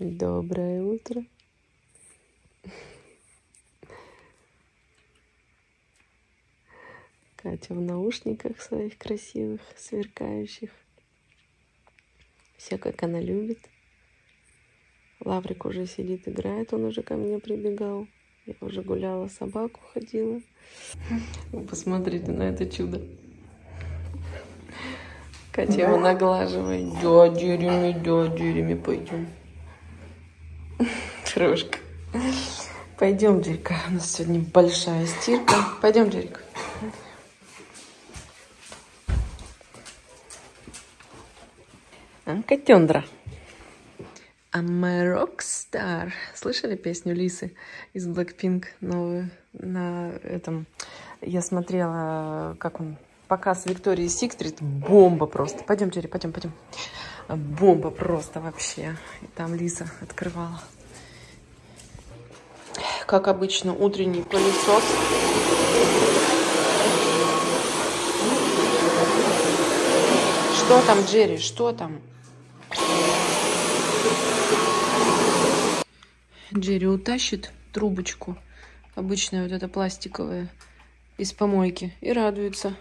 Доброе утро. Катя в наушниках своих красивых, сверкающих. Все, как она любит. Лаврик уже сидит, играет, он уже ко мне прибегал. Я уже гуляла, собаку ходила. Посмотрите на это чудо. Катя его наглаживает. Дядя пойдем. Трошка. Пойдем, Джерика. У нас сегодня большая стирка. Пойдем, Джерика. Котендра. I'm a rockstar. Слышали песню Лисы из Blackpink новую? На этом я смотрела, как он, показ Виктории Сикстрит. Бомба просто. Пойдем, Джерри, пойдем. Бомба просто вообще. И там Лиса открывала. Как обычно, утренний пылесос. Что там, Джерри? Что там? Джерри утащит трубочку, обычная вот эта пластиковая, из помойки и радуется.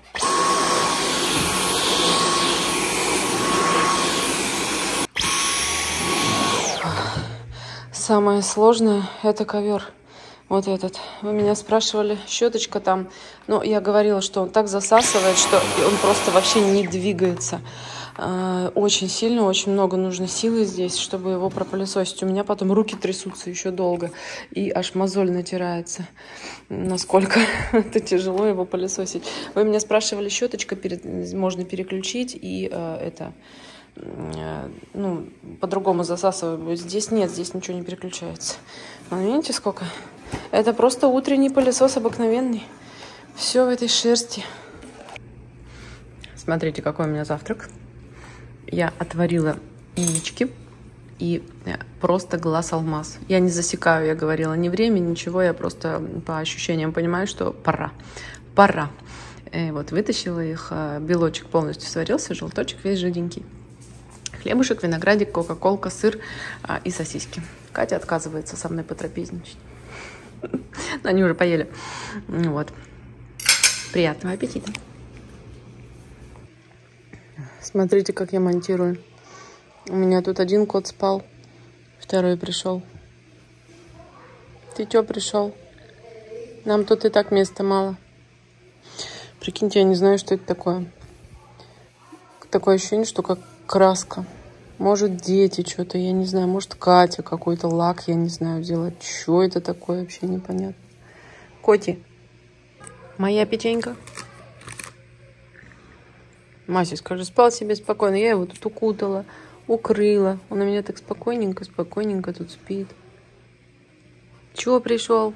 Самое сложное — это ковер. Вот этот. Вы меня спрашивали, щеточка там. Но я говорила, что он так засасывает, что он просто вообще не двигается. Очень сильно, очень много нужно силы здесь, чтобы его пропылесосить. У меня потом руки трясутся еще долго. И аж мозоль натирается. Насколько это тяжело его пылесосить. Вы меня спрашивали, щеточка можно переключить и по-другому засасывать. Здесь нет, здесь ничего не переключается. Но видите, сколько? Это просто утренний пылесос обыкновенный. Все в этой шерсти. Смотрите, какой у меня завтрак. Я отварила яички и просто глаз-алмаз. Я не засекаю, я говорила, ни время, ничего. Я просто по ощущениям понимаю, что пора. И вот вытащила их. Белочек полностью сварился, желточек весь жиденький. Хлебушек, виноградик, кока-колка, сыр и сосиски. Катя отказывается со мной потрапезничать. Но они уже поели. Вот. Приятного аппетита. Смотрите, как я монтирую. У меня тут один кот спал, второй пришел. Ты чё пришел? Нам тут и так места мало. Прикиньте, я не знаю, что это такое. Такое ощущение, что как краска. Может, дети что-то, я не знаю. Может, Катя какой-то лак, я не знаю, делать. Что это такое, вообще непонятно. Коти, моя печенька. Мася, скажи, спал себе спокойно. Я его тут укутала, укрыла. Он у меня так спокойненько тут спит. Чего пришел?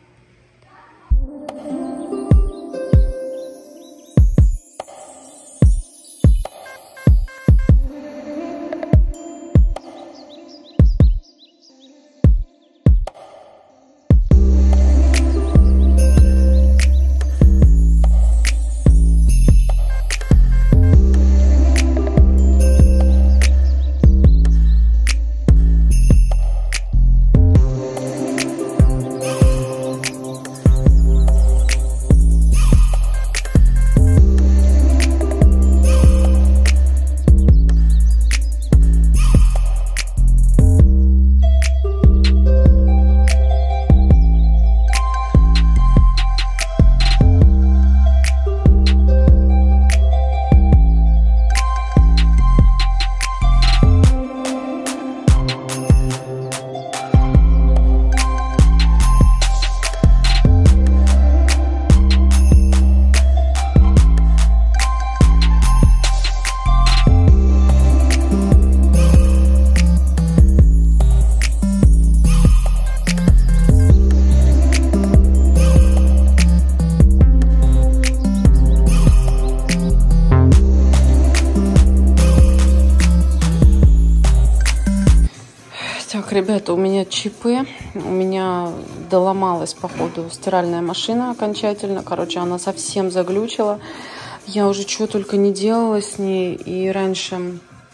Так, ребята, у меня ЧП. У меня доломалась, походу, стиральная машина окончательно. Короче, она совсем заглючила. Я уже что только не делала с ней. И раньше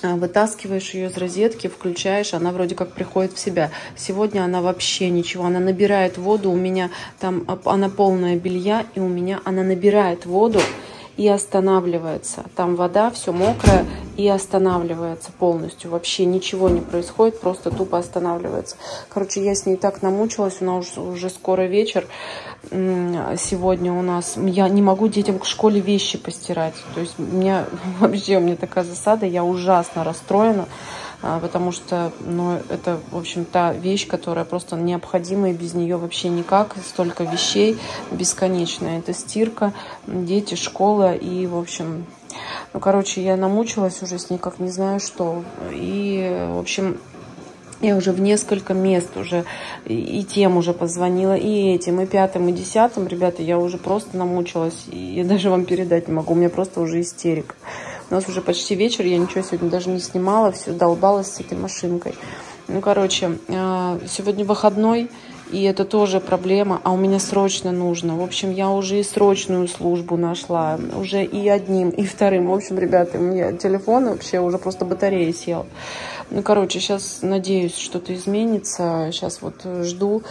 вытаскиваешь ее из розетки, включаешь, она вроде как приходит в себя. Сегодня она вообще ничего, она набирает воду, у меня там, она полная белья, и у меня она набирает воду и останавливается. Там вода, все мокрая, и останавливается полностью. Вообще ничего не происходит, просто тупо останавливается. Короче, я с ней так намучилась, у нас уже скоро вечер. Сегодня у нас, я не могу детям к школе вещи постирать. То есть у меня такая засада, я ужасно расстроена, потому что, ну, это, в общем, та вещь, которая просто необходима, и без нее вообще никак. Столько вещей бесконечно. Это стирка, дети, школа, и, в общем, ну, короче, я намучилась уже с ней, как не знаю что. И, в общем, я уже в несколько мест уже и тем уже позвонила, и этим, и пятым, и десятым. Ребята, я уже просто намучилась. И я даже вам передать не могу. У меня просто уже истерика. У нас уже почти вечер. Я ничего сегодня даже не снимала. Все долбалась с этой машинкой. Ну, короче, сегодня выходной. И это тоже проблема, а у меня срочно нужно. В общем, я уже и срочную службу нашла, уже и одним, и вторым. В общем, ребята, у меня телефон вообще уже просто батарея села. Ну, короче, сейчас надеюсь, что-то изменится. Сейчас вот жду.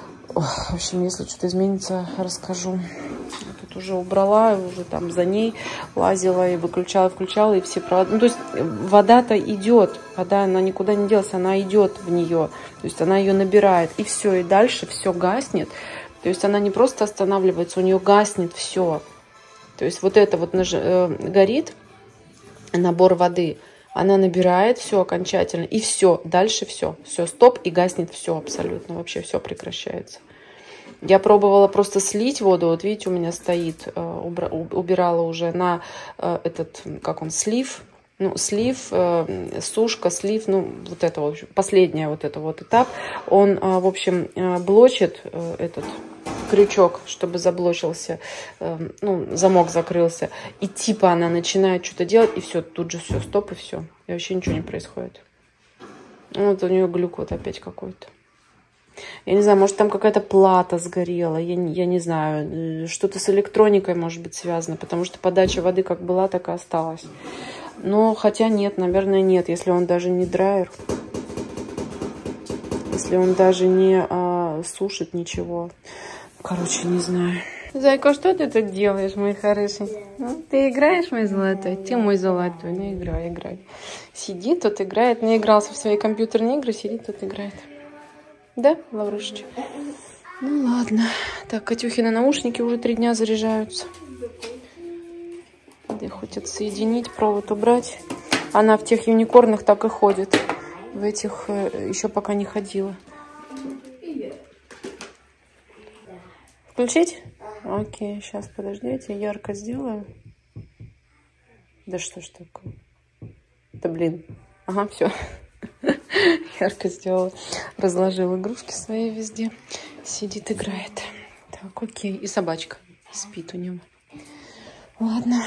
В общем, если что-то изменится, расскажу. Я тут уже убрала, уже там за ней лазила и выключала, включала, и все провода. Ну, то есть вода-то идет, вода, она никуда не делась, она идет в нее. То есть она ее набирает, и все, и дальше все гаснет. То есть она не просто останавливается, у нее гаснет все. То есть вот это вот горит набор воды, она набирает все окончательно, и все, дальше все, стоп, и гаснет все абсолютно, вообще все прекращается. Я пробовала просто слить воду, вот видите, у меня стоит, убирала уже на этот, как он, слив, ну, слив, сушка, слив, ну, вот это, в общем, последний вот это вот этап, он, в общем, блочит этот крючок, чтобы заблочился, ну, замок закрылся, и типа она начинает что-то делать, и все, тут же все, стоп, и все, и вообще ничего не происходит. Вот у нее глюк вот опять какой-то. Я не знаю, может, там какая-то плата сгорела, я не знаю, что-то с электроникой может быть связано, потому что подача воды как была, так и осталась. Но хотя нет, наверное, нет, если он даже не драйер, если он даже не сушит ничего. Короче, не знаю. Зайка, что ты тут делаешь, мой хороший? Ну, ты играешь, мой золотой? Ты мой золотой, ну играй, играй. Сидит тут, играет, наигрался в свои компьютерные игры, сидит тут, играет. Да, Лаврушечка? Ну ладно. Так, Катюхины наушники уже 3 дня заряжаются. Надо их хоть отсоединить, провод убрать. Она в тех юникорнах так и ходит. В этих еще пока не ходила. Включить? Окей, сейчас, подождите, ярко сделаю. Да что ж такое? Да блин. Ага, все. Ярко сделала. Разложила игрушки свои везде. Сидит, играет. Так, окей. И собачка спит у него. Ладно.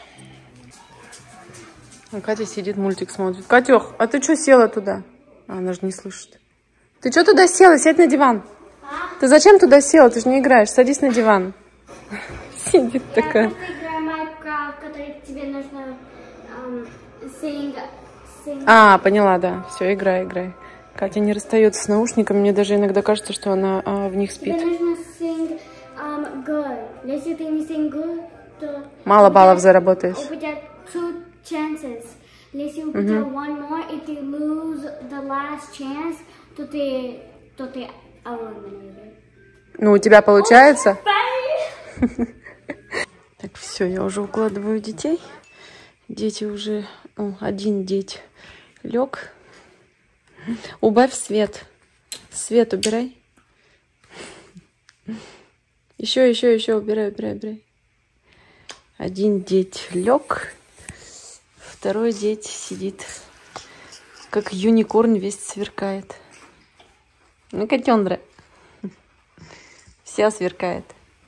А Катя сидит, мультик смотрит. Катюх, а ты что села туда? Она же не слышит. Ты что туда села? Сядь на диван. Ты зачем туда села? Ты же не играешь. Садись на диван. Сидит такая. А, поняла, да. Все, играй, играй. Катя не расстается с наушниками. Мне даже иногда кажется, что она в них спит. Мало баллов заработаешь. Ну, у тебя получается? Так, все, я уже укладываю детей. Дети уже... один деть лег. Убавь свет. Свет убирай. Еще убирай. Один деть лег. Второй деть сидит. Как юникорн весь сверкает. Ну, котендра. Вся сверкает.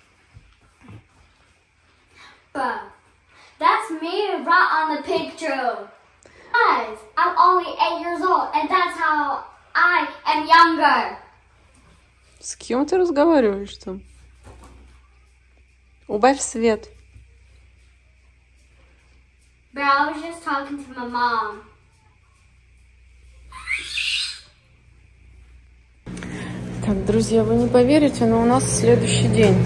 That's me right on the picture. Guys, I'm only 8 years old, and that's how I am younger. С кем ты разговариваешь там? Убавь свет. But I was just talking to my mom. Так, друзья, вы не поверите, но у нас следующий день.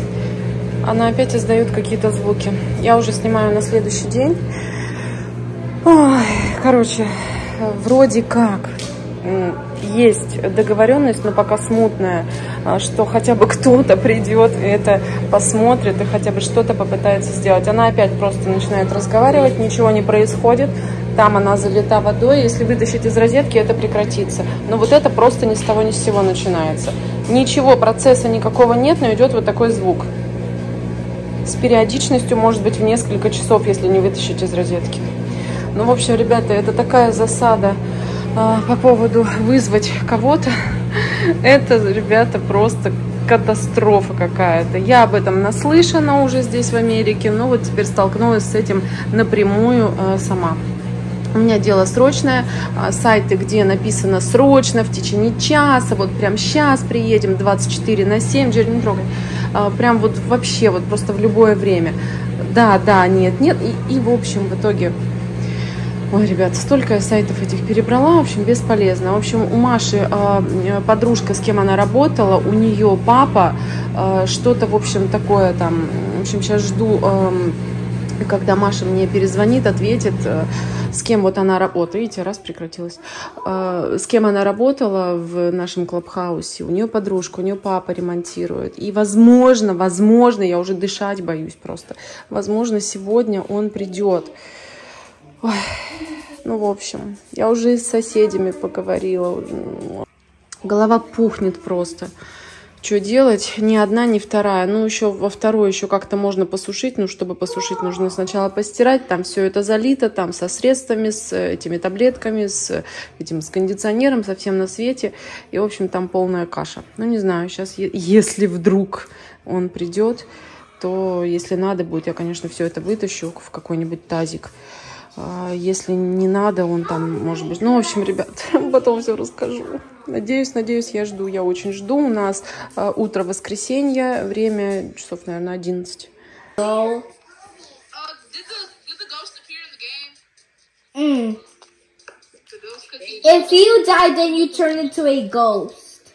Она опять издает какие-то звуки. Я уже снимаю на следующий день. Ой, короче, вроде как есть договоренность, но пока смутная, что хотя бы кто-то придет и это посмотрит и хотя бы что-то попытается сделать. Она опять просто начинает разговаривать, ничего не происходит. Там она залита водой, если вытащить из розетки, это прекратится. Но вот это просто ни с того ни с сего начинается. Ничего, процесса никакого нет, но идет вот такой звук. С периодичностью, может быть, в несколько часов, если не вытащить из розетки. Ну, в общем, ребята, это такая засада по поводу вызвать кого-то. Это, ребята, просто катастрофа какая-то. Я об этом наслышана уже здесь в Америке, но вот теперь столкнулась с этим напрямую сама. У меня дело срочное, сайты, где написано срочно, в течение часа, вот прям сейчас приедем, 24/7, Джерри, не трогай, прям вот вообще, вот просто в любое время. Да, нет, и в общем, в итоге, ой, ребят, столько я сайтов этих перебрала, в общем, бесполезно. В общем, у Маши подружка, с кем она работала, у нее папа, что-то, в общем, такое там, в общем, сейчас жду... Когда Маша мне перезвонит, ответит, с кем вот она работала. Видите, раз прекратилась. С кем она работала в нашем клабхаусе. У нее подружка, у нее папа ремонтирует. И возможно, я уже дышать боюсь просто. Возможно, сегодня он придет. Ой, ну, в общем, я уже и с соседями поговорила. Голова пухнет просто. Что делать? Ни одна, ни вторая. Ну, еще во второй еще как-то можно посушить. Ну, чтобы посушить, нужно сначала постирать. Там все это залито, там со средствами, с этими таблетками, с этим, с кондиционером, со всем на свете. И, в общем, там полная каша. Ну, не знаю, сейчас, если вдруг он придет, то, если надо будет, я, конечно, все это вытащу в какой-нибудь тазик. Если не надо, он там, может быть... Ну, в общем, ребят, потом все расскажу. Надеюсь, я жду. Я очень жду. У нас утро воскресенья, время часов, наверное, 11. If you die, then you turn into a ghost.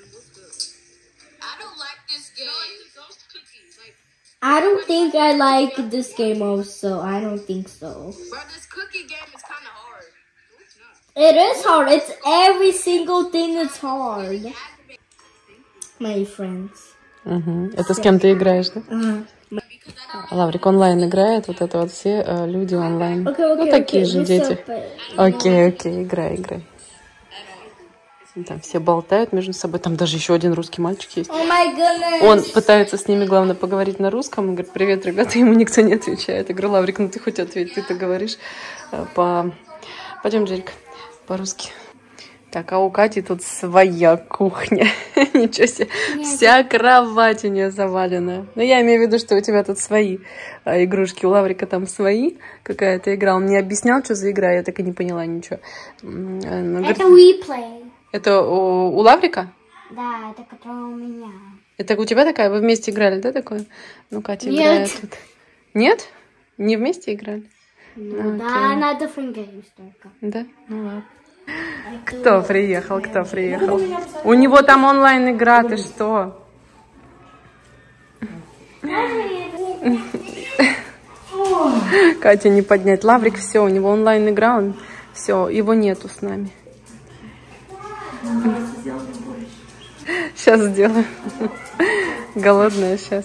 I don't like this game. I don't think I like this game also. I don't think so. Bro, this cookie game is kind of hard. It is hard. It's every single thing that's hard. My friends. Это с кем ты играешь, да? Лаврик онлайн играет, вот это вот все люди онлайн. Ну, такие же дети. Окей, играй. Там все болтают между собой. Там даже еще один русский мальчик есть. Oh my goodness. Он пытается с ними, главное, поговорить на русском. Он говорит: привет, ребята, ему никто не отвечает. Я говорю: Лаврик, ну ты хоть ответь, ты-то говоришь Пойдем, Джерик, по-русски. Так, а у Кати тут своя кухня. Ничего себе. Вся кровать у нее заваленная. Но я имею в виду, что у тебя тут свои игрушки. У Лаврика там свои. Какая-то игра. Он мне объяснял, что за игра. Я так и не поняла ничего. Это WePlay. Это у Лаврика? Да, это которая у меня. Это у тебя такая? Вы вместе играли, да, такое? Ну, Катя играет тут. Нет? Не вместе играли? Ну, да, на different games только. Да? Ну ладно. Кто приехал? У него там онлайн-игра, ты что? Катя не поднять. Лаврик, все, у него онлайн-игра, он все, его нету с нами. Сейчас сделаю. Голодная сейчас.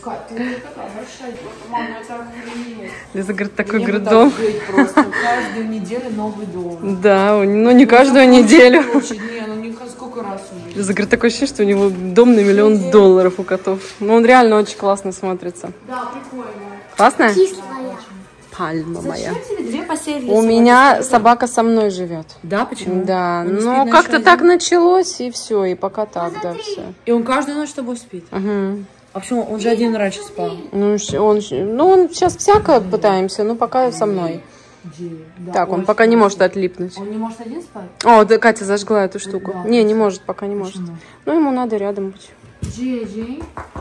Лиза говорит, такой дом. Каждую неделю новый дом. Да, ну не каждую неделю. Сколько раз уже. Лиза говорит, такое ощущение, что у него дом на $1 миллион у котов. Ну он реально очень классно смотрится. Да, прикольно. Классно? Кислая. Пальма моя. Две посели. У меня собака со мной живет. Да, почему? Да, но как-то так началось, и все, и пока так, да, все. И он каждую ночь с тобой спит? Угу. А почему? Он же один раньше спал. Ну, он сейчас всякое пытаемся, но пока со мной. Да, Так, он пока не может отлипнуть. Он не может один спать? О, да, Катя зажгла эту штуку. Да, не может, пока не может. Почему? Ну, ему надо рядом быть. Джей.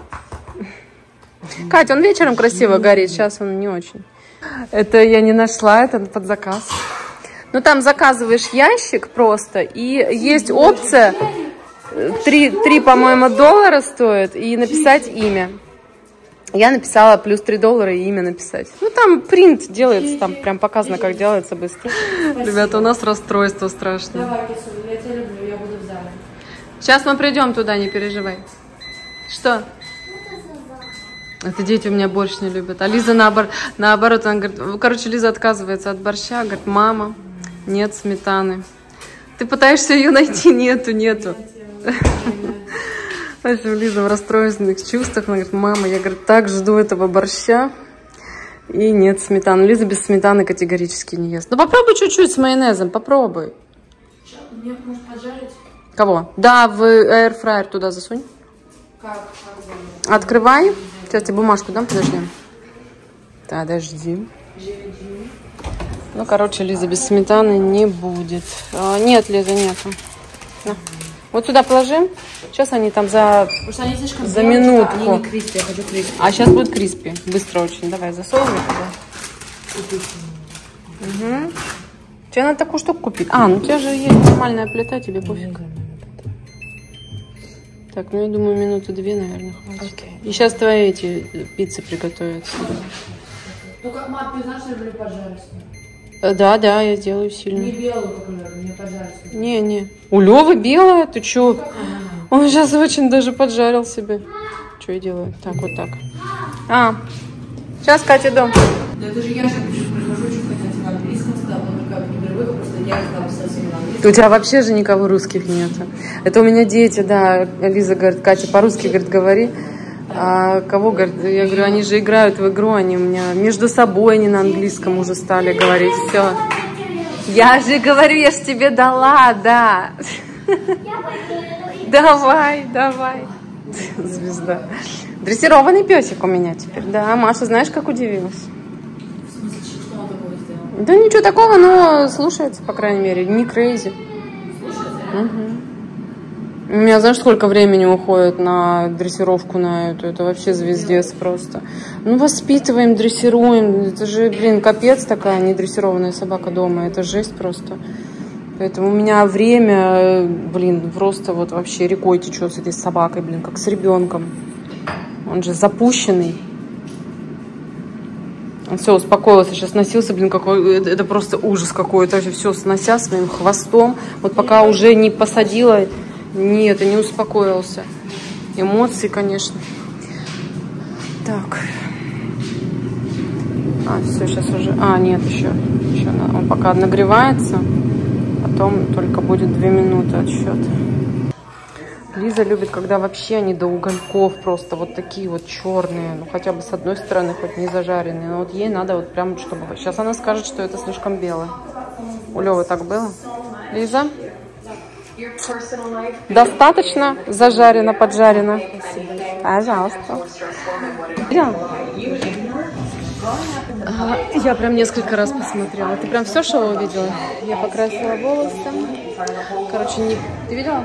Катя, он вечером красиво горит, сейчас он не очень. Это я не нашла, это под заказ. Ну, там заказываешь ящик просто, и есть опция... 3, по-моему, доллара стоит и написать имя. Я написала плюс $3 и имя написать. Ну, там принт делается, там прям показано, как делается быстро. Ребята, у нас расстройство страшное. Давай, Кисуль, я тебя люблю, я буду в зале. Сейчас мы придем туда, не переживай. Что? Это дети у меня борщ не любят. А Лиза наоборот, она говорит, короче, Лиза отказывается от борща, говорит, мама, нет сметаны. Ты пытаешься ее найти, нету. В общем, Лиза в расстроенных чувствах, она говорит, мама, я, говорит, так жду этого борща, и нет сметаны. Лиза без сметаны категорически не ест. Ну попробуй чуть-чуть с майонезом, попробуй. Мне может поджарить? Кого? Да, в airfryer туда засунь. Как? Открывай. Сейчас тебе бумажку дам, подожди. Подожди. Ну, короче, Лиза без сметаны не будет. Нет, Лиза, нету. На. Вот сюда положи. Сейчас они там за минутку. Они не криспи, я хочу криспи. А сейчас будет криспи. Быстро очень. Давай, засовывай туда. Угу. Тебе надо такую штуку купить. Ну у тебя же есть нормальная плита, тебе пофиг. Так, ну я думаю, минуты 2, наверное, хватит. И сейчас твои эти пиццы приготовятся. Ну как, мам, ты знаешь, что я люблю поджарить? Да, я делаю сильно. Не белую, например, мне поджарить. Не. У Лёвы белая, ты чё? Он сейчас очень даже поджарил себе. Что я делаю? Так, вот так. Сейчас, Катя, дом. Да это же я же прихожу, что хотят на английском сказала, но как не привыкла, просто я там совсем на английском. У тебя вообще же никого русских нет. Это у меня дети, да. Лиза говорит, Катя, по-русски, говорит, говори. А кого, говорит, я говорю, они же играют в игру, они у меня между собой, они на английском уже стали говорить. Все. Я же говорю, я ж тебе дала, да. Давай. Звезда. Дрессированный песик у меня теперь. Да, Маша, знаешь, как удивилась? В смысле, что он такого сделал? Да ничего такого, но слушается, по крайней мере, не крейзи. Угу. У меня, знаешь, сколько времени уходит на дрессировку на эту? Это вообще звездец просто. Ну, воспитываем, дрессируем. Это же, блин, капец такая недрессированная собака дома. Это жесть просто. Поэтому у меня время, блин, просто вот вообще рекой течет с этой собакой, блин, как с ребенком. Он же запущенный. Он все, успокоился, сейчас носился, блин, какой, это просто ужас какой-то. Все снося своим хвостом. Вот пока уже не посадила, нет, и не успокоился. Эмоции, конечно. Так. Все, сейчас уже... нет, еще он пока нагревается. Потом только будет 2 минуты отсчет. Лиза любит, когда вообще они до угольков просто вот такие вот черные. Ну, хотя бы с одной стороны, хоть не зажаренные. Но вот ей надо вот прям, чтобы... Сейчас она скажет, что это слишком белое. У Лёвы так было. Лиза? Достаточно зажарено, поджарено? Пожалуйста. Я прям несколько раз посмотрела. Ты прям все шоу видела? Я покрасила волосы. Короче, ты видела?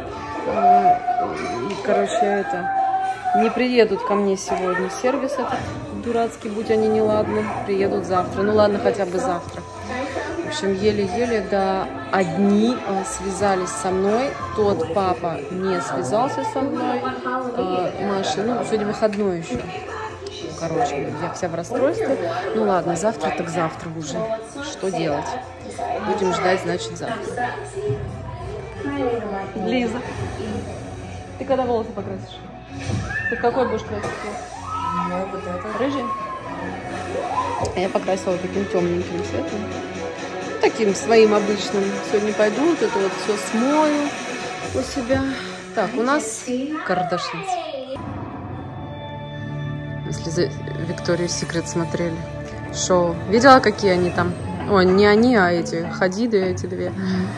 Короче, не приедут ко мне сегодня. Сервис этот дурацкий, будь они неладны, приедут завтра. Ну ладно, хотя бы завтра. В общем, еле-еле, да, одни связались со мной. Тот папа не связался со мной. Маша, ну, сегодня выходной еще. Короче, я вся в расстройстве. Ну ладно, завтра так завтра уже. Что делать? Будем ждать, значит, завтра. Лиза, ты когда волосы покрасишь? Ты какой будешь красить? Вот это. Рыжий? А я покрасила таким темненьким цветом. Таким своим обычным. Сегодня пойду вот это вот все смою у себя. Так, у нас Кардашьян. Если за Victoria's Secret смотрели шоу. Видела, какие они там? О, не они, а эти Хадиды, эти две.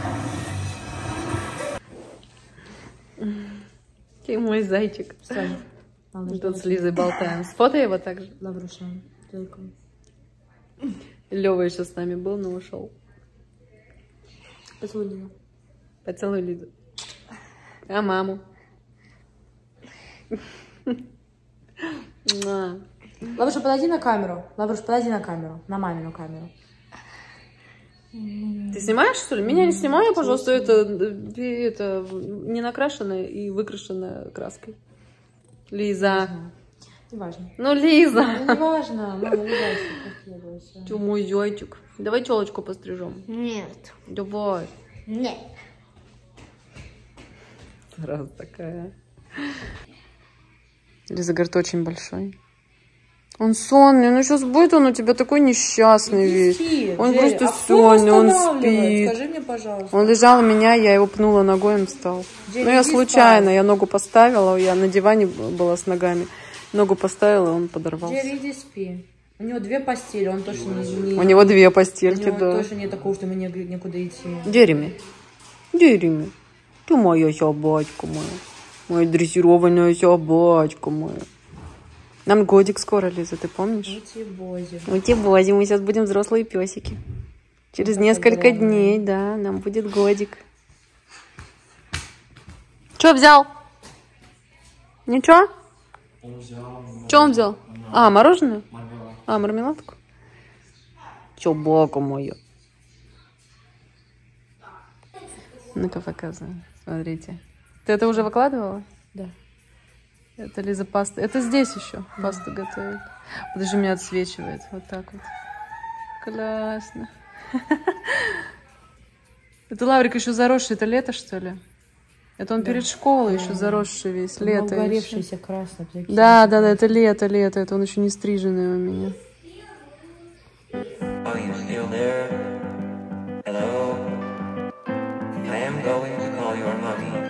Ты мой зайчик. Тут с Лизой болтаем. Сфотай его также. Лёва еще с нами был, но ушел. Поцелуй Лизу. Поцелуй Лизу. А маму? Лавруша, подойди на камеру. Лавруш, подойди на камеру. На мамину камеру. Ты снимаешь, что ли? Меня не снимай, пожалуйста, это не накрашенная и выкрашенная краской. Лиза. Не важно. Ну, Лиза. Не важно, мама, не бойся. Ты мой зайчик. Давай челочку пострижем. Нет. Давай. Нет. Раз такая. Лиза говорит, очень большой. Он сонный, ну сейчас будет он у тебя такой несчастный весь. Спит, Он Джерри, просто кто сонный, он восстанавливает? спит. Скажи мне, пожалуйста. Он лежал у меня, я его пнула ногой, он встал. Джерри, Ну я иди случайно, спать. я ногу поставила, я на диване была с ногами. Ногу поставила, он подорвался. Джерри, иди спи. У него 2 постели, он точно не... У него 2 У постельки, него да. точно нет такого, что мне некуда идти. Джереми, Джереми, ты моя собачка моя. Моя дрессированная собачка моя. Нам годик скоро, Лиза, ты помнишь? Ути-бози. Ути-бози, мы сейчас будем взрослые песики. Через несколько дней, да, нам будет годик. Что взял? Ничего? Что он взял? А, мороженое? А, мармеладку? Собака моя. Ну-ка показывай. Смотрите. Ты это уже выкладывала? Да. Это Лиза паста. Это здесь еще пасту готовит. Подожди, меня отсвечивает. Вот так вот. Классно. Это Лаврик еще заросший. Это лето, что ли? Это он перед школой еще заросший весь. Лето. Угоревшийся красный. Да, это лето. Это он еще не стриженный у меня. Are you still there? Hello? I am going to call your mommy.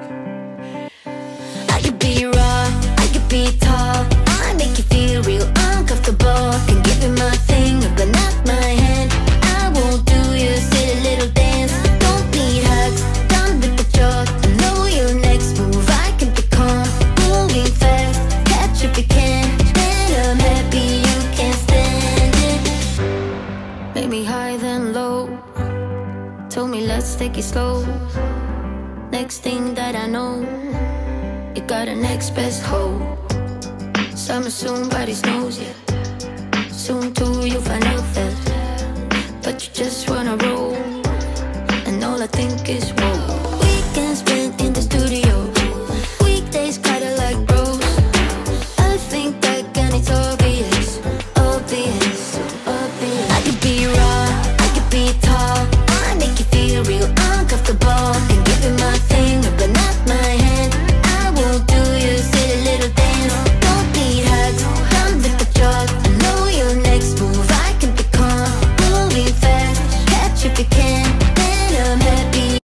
I could be raw, I could be tall. I make you feel real uncomfortable. Can give you my finger, but not my hand. I won't do your silly little dance. Don't need hugs, done with the joke. I know your next move. I can be calm, moving fast. Catch if you can, and I'm happy you can't stand it. Make me high then low. Told me let's take it slow. Next thing that I know, you got a next best hope. Summer soon, body knows ya. Soon too, you'll find out that. But you just wanna roll, and all I think is whoa.